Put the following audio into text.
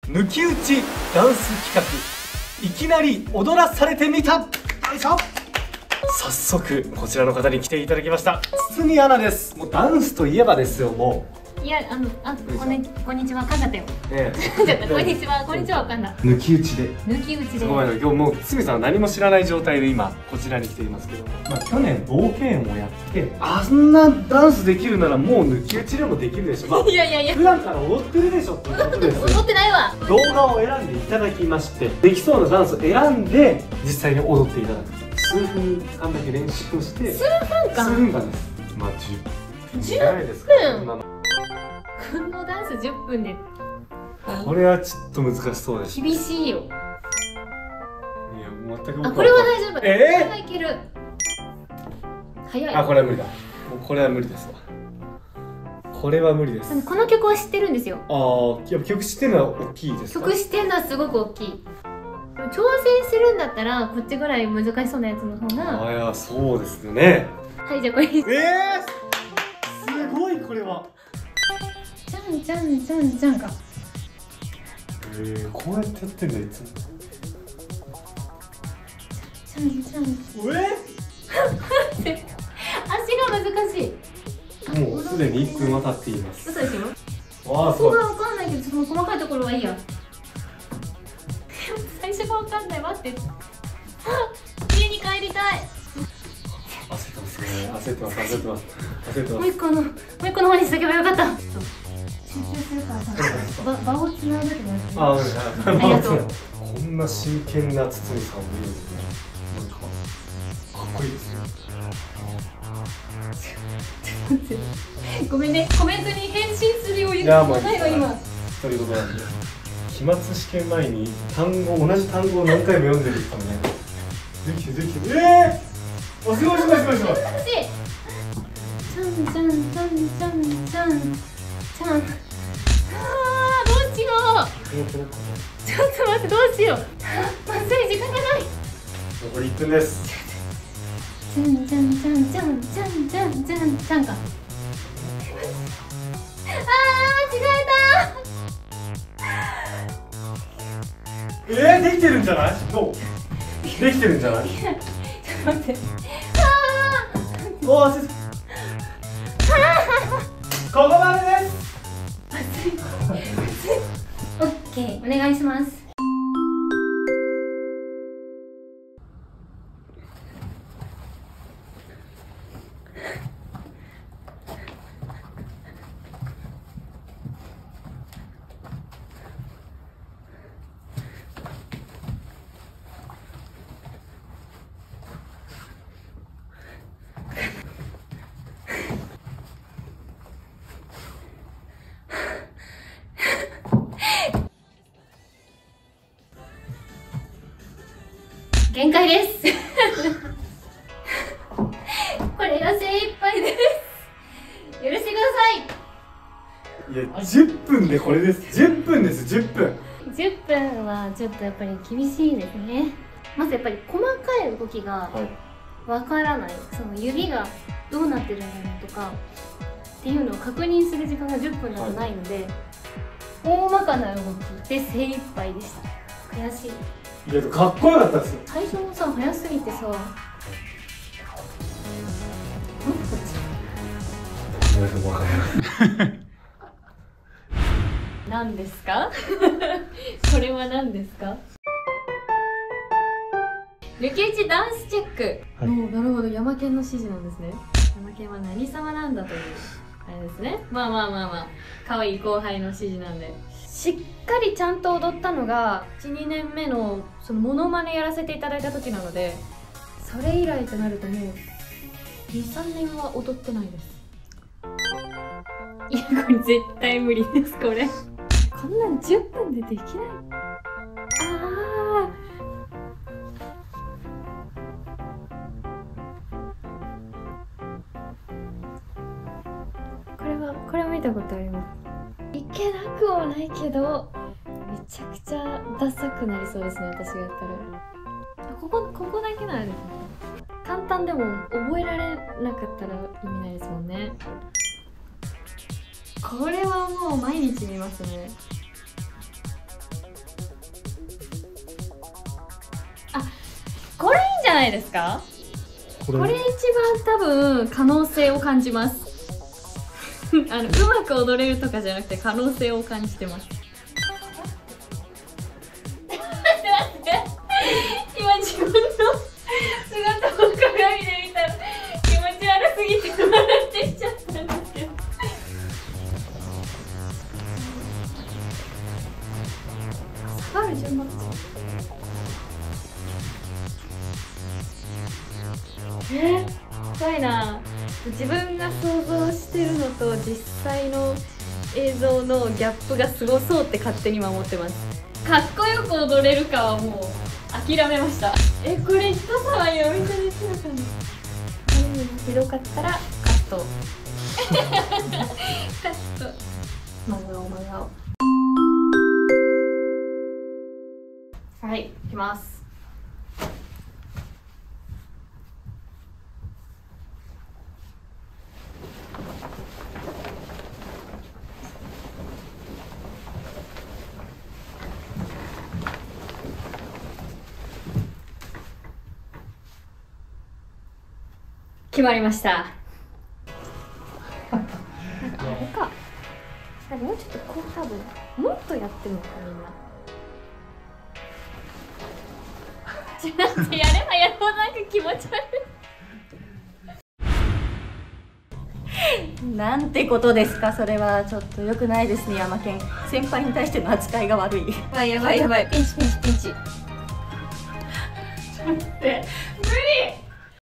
抜き打ちダンス企画、いきなり踊らされてみた。よいしょ。早速こちらの方に来ていただきました。堤アナです。もうダンスといえばですよ。もいや、こんにちは、かんだったよ。こんにちは、こんにちは、わかんだ。 抜き打ちで。 抜き打ちで。 すごいの。今日もう堤さんは何も知らない状態で今こちらに来ていますけども、去年冒険をやってあんなダンスできるならもう抜き打ちでもできるでしょ。 いやいやいや。 普段から踊ってるでしょってことです。 踊ってないわ。 動画を選んでいただきまして、できそうなダンスを選んで実際に踊っていただく。数分間だけ練習をして。 数分間。 数分間です。まあ10分じゃないですか。 このダンス10分で。 これはちょっと難しそうです。 厳しいよ。 いや全く。 あ、これは大丈夫。これはいける。早い。 あ、これは無理だ。もうこれは無理ですわ。これは無理です。 この曲は知ってるんですよ。 ああ、曲知ってるのは大きいですか。 曲知ってるのはすごく大きい。挑戦するんだったらこっちぐらい難しそうなやつの方が。 あ、いや、そうですよね。 はい、じゃあこれ。 すごいこれは。 じゃんじゃんじゃんじゃんか。 こうやってやってんだいつも。 じゃんじゃん。足が難しい。 もうすでに1分は経っています。 嘘でしょ。 わあ、 そこがわかんないけど、その細かいところはいいや。最初がわかんない。待って。家に帰りたい。 焦ってますね。焦ってます。焦ってます。焦ってます。 もう一個の方にしとけばよかった。集中するからさ、場をつないでてもらって。 ありがとう。 こんな真剣な堤さんを見るのなんかかっこいいですよ。 ごめんね、コメントに返信する余裕がないわ今。 ということなんで、期末試験前に同じ単語を何回も読んでる人ね。できてるできてる。すごいすごいすごいすごい。 難しい。ちゃんちゃんちゃんちゃんちゃんちゃん。どうしよう。ちょっと待って、どうしよう。まずい、時間がない。 残り1分です。 ちゃんちゃんちゃんちゃんちゃんちゃんちゃんちゃんか。 違えた。できてるんじゃない？どう？できてるんじゃない？ ちょっと待って。 おー、ここまでです。 オッケー、お願いします。限界ですこれが精一杯です。許してください。 いや、10分でこれです。10分です。10分。 10分はちょっとやっぱり厳しいですね。まずやっぱり細かい動きがわからない、その指がどうなってるんだろうとかっていうのを確認する時間が10分だとないので、大まかな動きで精一杯でした。悔しい。 いや、かっこよかったですよ。 最初もさ、早すぎてさ。何ですかこれは何ですか。抜き打ちダンスチェック。なるほど、ヤマケンの指示なんですね。ヤマケンは何様なんだというあれですね。まあ可愛い後輩の指示なんで、しっかりちゃんと踊ったのが 1,2 年目のそのモノマネやらせていただいた時なので、それ以来となるともう 2,3 年は踊ってないです。いや、これ絶対無理です。これこんなん10分でできない。これは見たことあります。いけなくはないけどめちゃくちゃダサくなりそうですね、私がやったら。ここだけなんですね。簡単でも覚えられなかったら意味ないですもんね。これはもう毎日見ますね。 ないですか？ ここれ一番多分可能性を感じますうまく踊れるとかじゃなくて可能性を感じてます今自分の姿を鏡で見たら気持ち悪すぎて笑ってきちゃったんですけど下がる順番怖いな。自分が想像してるのと実際の映像のギャップがすごそうって勝手に今思ってます。かっこよく踊れるかはもう諦めました。これ人様にお見せできるかな。ひどかったらカットカット真顔真顔。はい、いきます。決まりました。あれか。もうちょっとこう多分もっとやってるのかみんな。ちょっとやればやろうなんか気持ち悪い。なんてことですか、それはちょっと良くないですね、ヤマケン。先輩に対しての扱いが悪い。 やばいやばいやばい。ピンチピンチピンチ。 ちょっと待って。